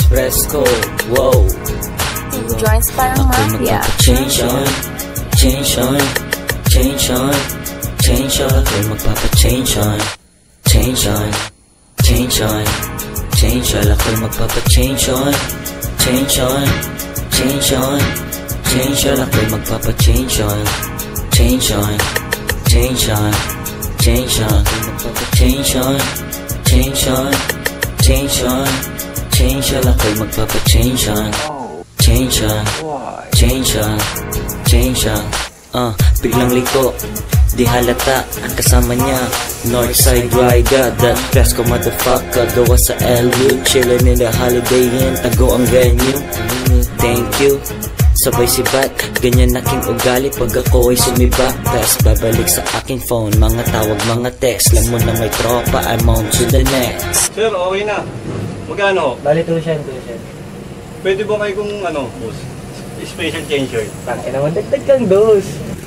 Fresco, wow. Joints parang mafia. Change on, change on, change on, change on. Ako'y magpapa-change on, change on, change on, change on. Ako'y magpapa-change on, change on, change on, change on. Ako'y magpapa-change on, change on, change on, change on. Change on, change on, change on, change on. Ako'y magpapa-change on, change on, change on, change on. Biglang liko, di halata, kasama niya Northside Rider, that Fresco motherfucker. Gawa sa LU, chillin' in the Holiday Inn, tago ang venue. Thank you, sabay sibat, ganyan aking ugali pag ako ay sumiba. Tapos babalik sa aking phone, mga tawag, mga text. Lang mo na may tropa, I'm on to the next. Sir, okay na. Magkano? Bali, tuition. Pwede ba kayo kung boss? Special change shirt. Tangin naman, dagdag kang dos.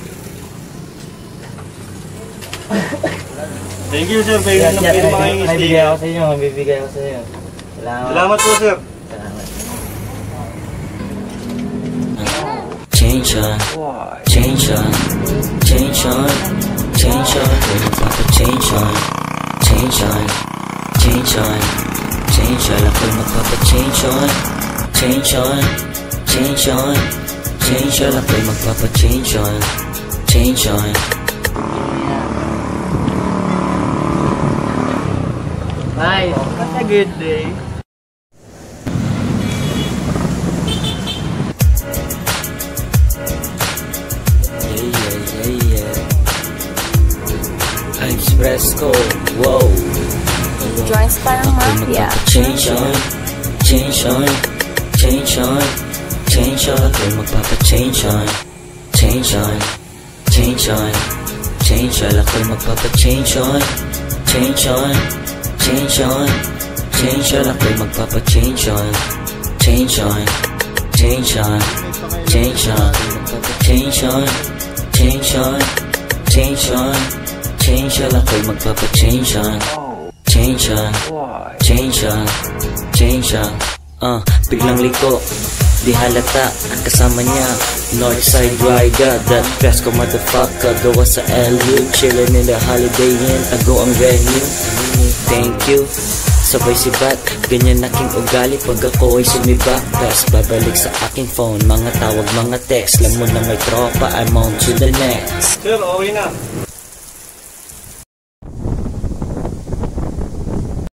Thank you, sir. Pwede na makayong Mabibigay ako sa inyo, mabibigay ako sa inyo. Salamat po, sir. Salamat. Change on, change on, change on, change on. Ako'y magpapa-change on, change on, change on, change on. Ako'y magpapa-change on, change on, change on, change on. Ako'y magpapa-change on, change on. Nice, that's a good day. Fresco, wow. Joints parang mafia. Change on, change on, change on, change on. Ako'y magpapa-change on, change on, change on, change on. Ako'y magpapa-change on, change on, change on, change on. Ako'y magpapa-change on, change on, change on, change on, change on, change on, change on, change on. Ako'y magpapa-change on, change on, change on, change on. Biglang liko, di halata, kasama niya Northside Rider, that Fresco motherfucker. Gawa sa LU, chillin' in the Holiday Inn, tago ang venue. Thank you, sabay sibat, ganyan aking ugali pag ako ay sumiba. Tapos babalik sa aking phone, mga tawag, mga text. Lang mo na may tropa, I'm on to the next. Sir, okay na.